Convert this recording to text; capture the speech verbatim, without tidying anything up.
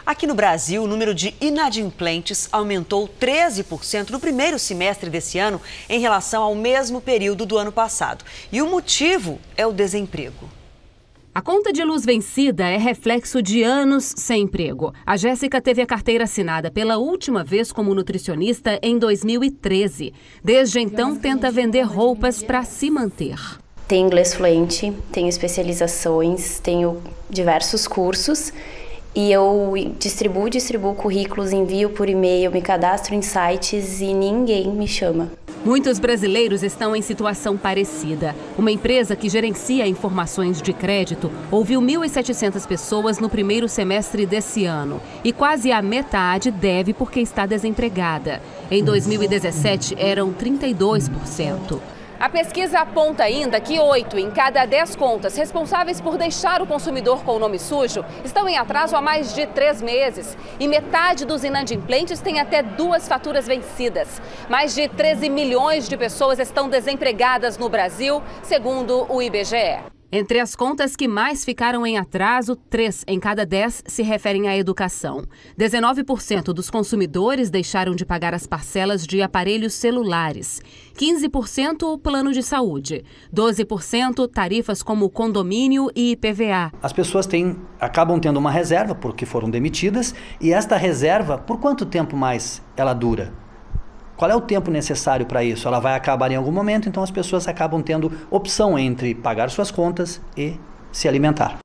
Aqui no Brasil, o número de inadimplentes aumentou treze por cento no primeiro semestre desse ano em relação ao mesmo período do ano passado. E o motivo é o desemprego. A conta de luz vencida é reflexo de anos sem emprego. A Jéssica teve a carteira assinada pela última vez como nutricionista em dois mil e treze. Desde então, tenta vender roupas para se manter. Tenho inglês fluente, tenho especializações, tenho diversos cursos e eu distribuo, distribuo currículos, envio por e-mail, me cadastro em sites e ninguém me chama. Muitos brasileiros estão em situação parecida. Uma empresa que gerencia informações de crédito ouviu mil e setecentas pessoas no primeiro semestre desse ano. E quase a metade deve porque está desempregada. Em dois mil e dezessete, eram trinta e dois por cento. A pesquisa aponta ainda que oito em cada dez contas responsáveis por deixar o consumidor com o nome sujo estão em atraso há mais de três meses. E metade dos inadimplentes tem até duas faturas vencidas. Mais de treze milhões de pessoas estão desempregadas no Brasil, segundo o I B G E. Entre as contas que mais ficaram em atraso, três em cada dez se referem à educação. dezenove por cento dos consumidores deixaram de pagar as parcelas de aparelhos celulares. quinze por cento o plano de saúde. doze por cento tarifas como condomínio e I P V A. As pessoas têm, acabam tendo uma reserva porque foram demitidas. E esta reserva, por quanto tempo mais ela dura? Qual é o tempo necessário para isso? Ela vai acabar em algum momento, então as pessoas acabam tendo opção entre pagar suas contas e se alimentar.